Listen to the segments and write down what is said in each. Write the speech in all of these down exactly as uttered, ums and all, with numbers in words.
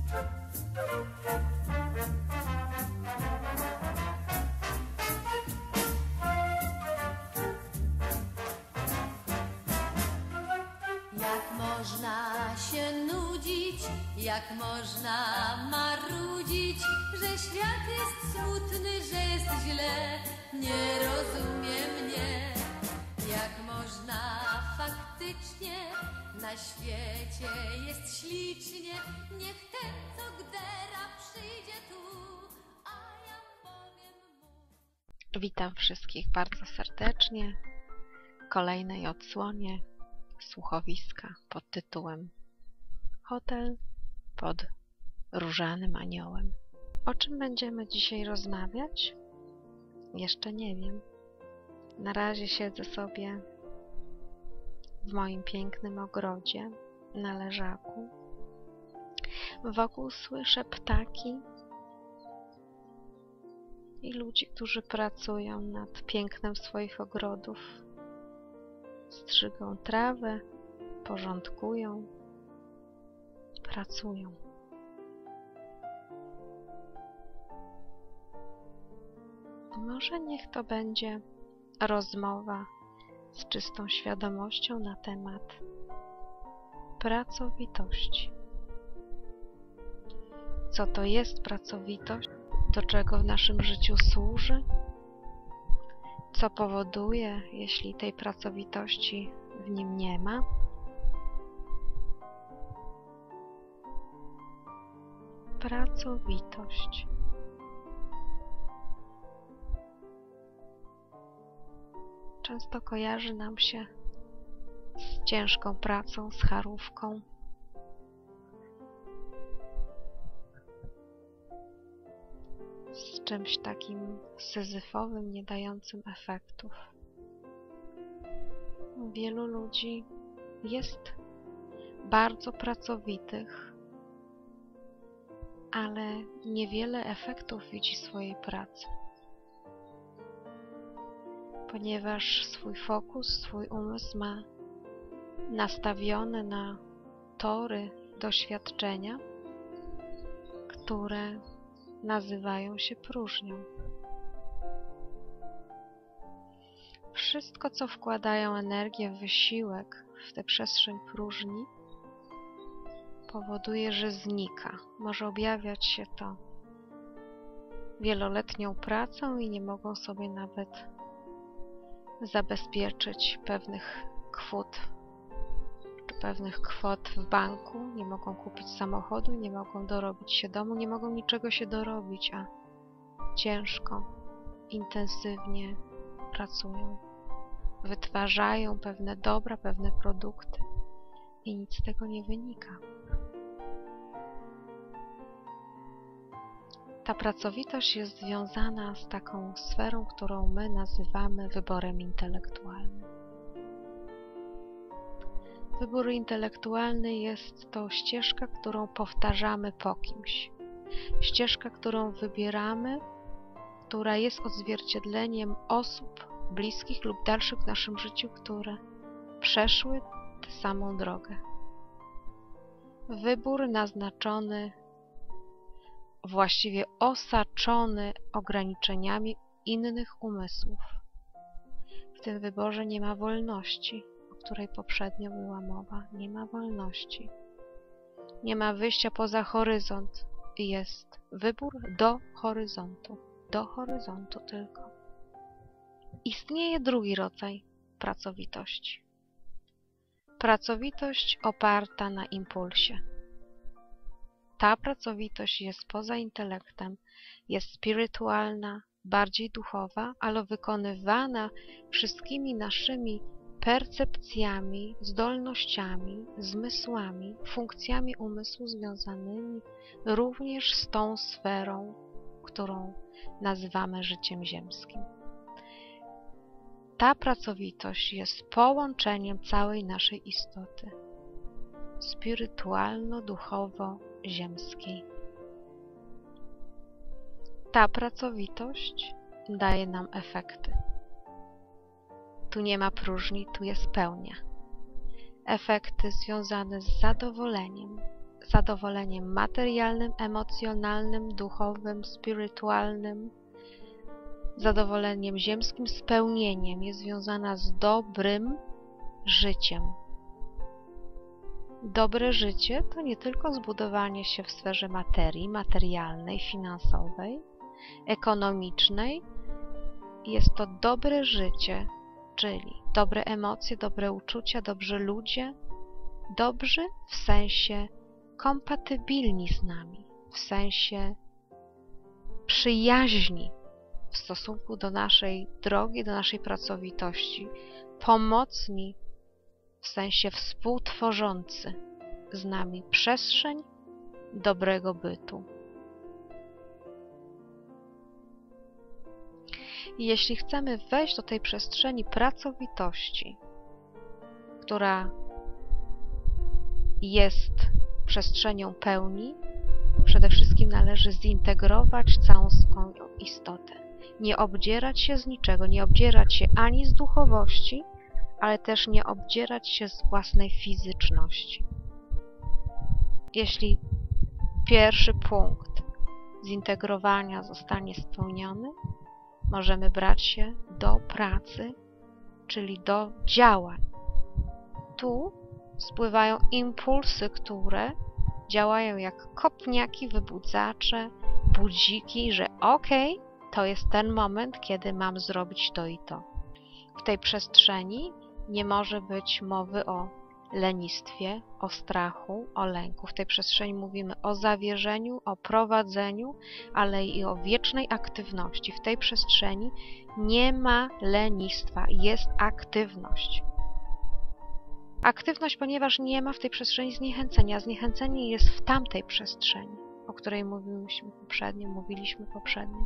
Jak można się nudzić, jak można marudzić, że świat jest smutny, że jest źle, nie rozumie mnie. Jak można faktycznie, na świecie jest ślicznie, niech ten, co gdera, przyjdzie tu, a ja powiem mu. Witam wszystkich bardzo serdecznie w kolejnej odsłonie słuchowiska pod tytułem Hotel pod Różanym Aniołem. O czym będziemy dzisiaj rozmawiać? Jeszcze nie wiem. Na razie siedzę sobie w moim pięknym ogrodzie na leżaku. Wokół słyszę ptaki i ludzi, którzy pracują nad pięknem swoich ogrodów. Strzygą trawę, porządkują, pracują. Może niech to będzie rozmowa z czystą świadomością na temat pracowitości. Co to jest pracowitość? Do czego w naszym życiu służy? Co powoduje, jeśli tej pracowitości w nim nie ma? Pracowitość. Często kojarzy nam się z ciężką pracą, z charówką. Z czymś takim syzyfowym, nie dającym efektów. Wielu ludzi jest bardzo pracowitych, ale niewiele efektów widzi swojej pracy. Ponieważ swój fokus, swój umysł ma nastawiony na tory doświadczenia, które nazywają się próżnią. Wszystko, co wkładają energię w wysiłek w tę przestrzeń próżni, powoduje, że znika. Może objawiać się to wieloletnią pracą i nie mogą sobie nawet zabezpieczyć pewnych kwot czy pewnych kwot w banku, nie mogą kupić samochodu, nie mogą dorobić się domu, nie mogą niczego się dorobić, a ciężko, intensywnie pracują. Wytwarzają pewne dobra, pewne produkty i nic z tego nie wynika. Ta pracowitość jest związana z taką sferą, którą my nazywamy wyborem intelektualnym. Wybór intelektualny jest to ścieżka, którą powtarzamy po kimś. Ścieżka, którą wybieramy, która jest odzwierciedleniem osób bliskich lub dalszych w naszym życiu, które przeszły tę samą drogę. Wybór naznaczony, właściwie osaczony ograniczeniami innych umysłów. W tym wyborze nie ma wolności, o której poprzednio była mowa. Nie ma wolności. Nie ma wyjścia poza horyzont. Jest wybór do horyzontu. Do horyzontu tylko. Istnieje drugi rodzaj pracowitości. Pracowitość oparta na impulsie. Ta pracowitość jest poza intelektem, jest spirytualna, bardziej duchowa, ale wykonywana wszystkimi naszymi percepcjami, zdolnościami, zmysłami, funkcjami umysłu związanymi również z tą sferą, którą nazywamy życiem ziemskim. Ta pracowitość jest połączeniem całej naszej istoty spirytualno-duchowo-ziemskiej. Ta pracowitość daje nam efekty. Tu nie ma próżni, tu jest pełnia. Efekty związane z zadowoleniem, zadowoleniem materialnym, emocjonalnym, duchowym, spirytualnym, zadowoleniem ziemskim, spełnieniem, jest związana z dobrym życiem. Dobre życie to nie tylko zbudowanie się w sferze materii, materialnej, finansowej, ekonomicznej. Jest to dobre życie, czyli dobre emocje, dobre uczucia, dobrzy ludzie, dobrzy w sensie kompatybilni z nami, w sensie przyjaźni w stosunku do naszej drogi, do naszej pracowitości, pomocni w sensie współtworzący z nami przestrzeń dobrego bytu. I jeśli chcemy wejść do tej przestrzeni pracowitości, która jest przestrzenią pełni, przede wszystkim należy zintegrować całą swoją istotę. Nie obdzierać się z niczego, nie obdzierać się ani z duchowości, ale też nie obdzierać się z własnej fizyczności. Jeśli pierwszy punkt zintegrowania zostanie spełniony, możemy brać się do pracy, czyli do działań. Tu spływają impulsy, które działają jak kopniaki, wybudzacze, budziki, że okej, to jest ten moment, kiedy mam zrobić to i to. W tej przestrzeni nie może być mowy o lenistwie, o strachu, o lęku. W tej przestrzeni mówimy o zawierzeniu, o prowadzeniu, ale i o wiecznej aktywności. W tej przestrzeni nie ma lenistwa, jest aktywność. Aktywność, ponieważ nie ma w tej przestrzeni zniechęcenia. Zniechęcenie jest w tamtej przestrzeni, o której mówiliśmy poprzednio, mówiliśmy poprzednio.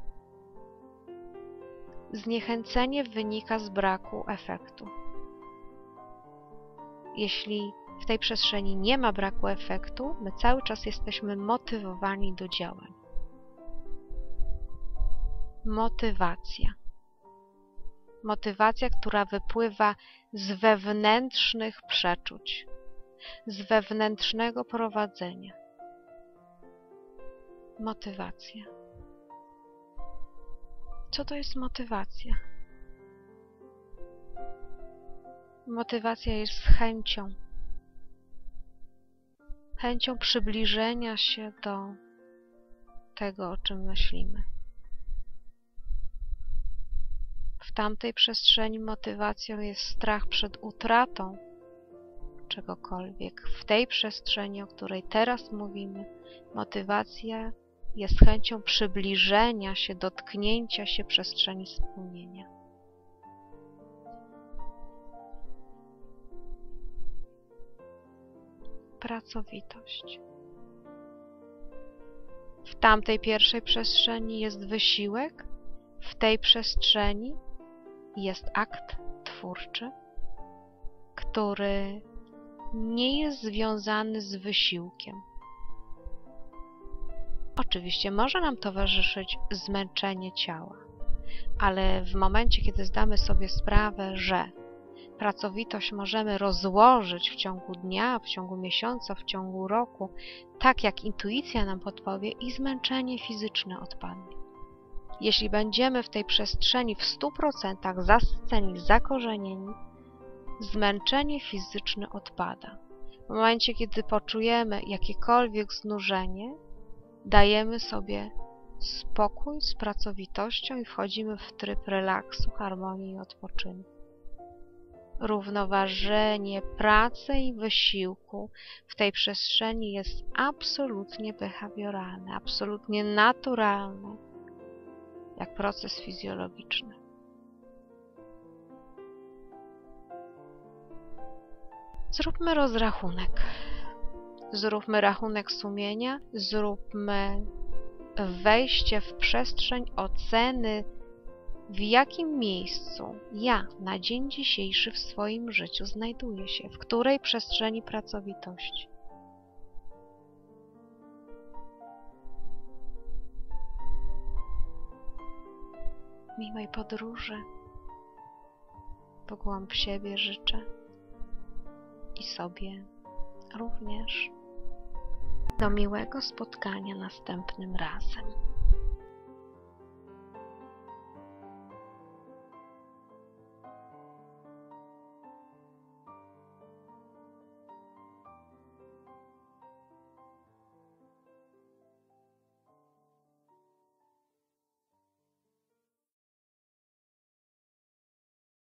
Zniechęcenie wynika z braku efektu. Jeśli w tej przestrzeni nie ma braku efektu, my cały czas jesteśmy motywowani do działań. Motywacja. Motywacja, która wypływa z wewnętrznych przeczuć, z wewnętrznego prowadzenia. Motywacja. Co to jest motywacja? Motywacja jest chęcią. Chęcią przybliżenia się do tego, o czym myślimy. W tamtej przestrzeni motywacją jest strach przed utratą czegokolwiek. W tej przestrzeni, o której teraz mówimy, motywacja jest chęcią przybliżenia się, dotknięcia się przestrzeni spełnienia. Pracowitość. W tamtej pierwszej przestrzeni jest wysiłek, w tej przestrzeni jest akt twórczy, który nie jest związany z wysiłkiem. Oczywiście może nam towarzyszyć zmęczenie ciała, ale w momencie, kiedy zdamy sobie sprawę, że pracowitość możemy rozłożyć w ciągu dnia, w ciągu miesiąca, w ciągu roku, tak jak intuicja nam podpowie, i zmęczenie fizyczne odpadnie. Jeśli będziemy w tej przestrzeni w stu procentach zasyceni, zakorzenieni, zmęczenie fizyczne odpada. W momencie, kiedy poczujemy jakiekolwiek znużenie, dajemy sobie spokój z pracowitością i wchodzimy w tryb relaksu, harmonii i odpoczynku. Równoważenie pracy i wysiłku w tej przestrzeni jest absolutnie behawioralne, absolutnie naturalne, jak proces fizjologiczny. Zróbmy rozrachunek. Zróbmy rachunek sumienia, zróbmy wejście w przestrzeń oceny, w jakim miejscu ja na dzień dzisiejszy w swoim życiu znajduję się, w której przestrzeni pracowitości. Miłej podróży w głąb siebie życzę i sobie również. Do miłego spotkania następnym razem.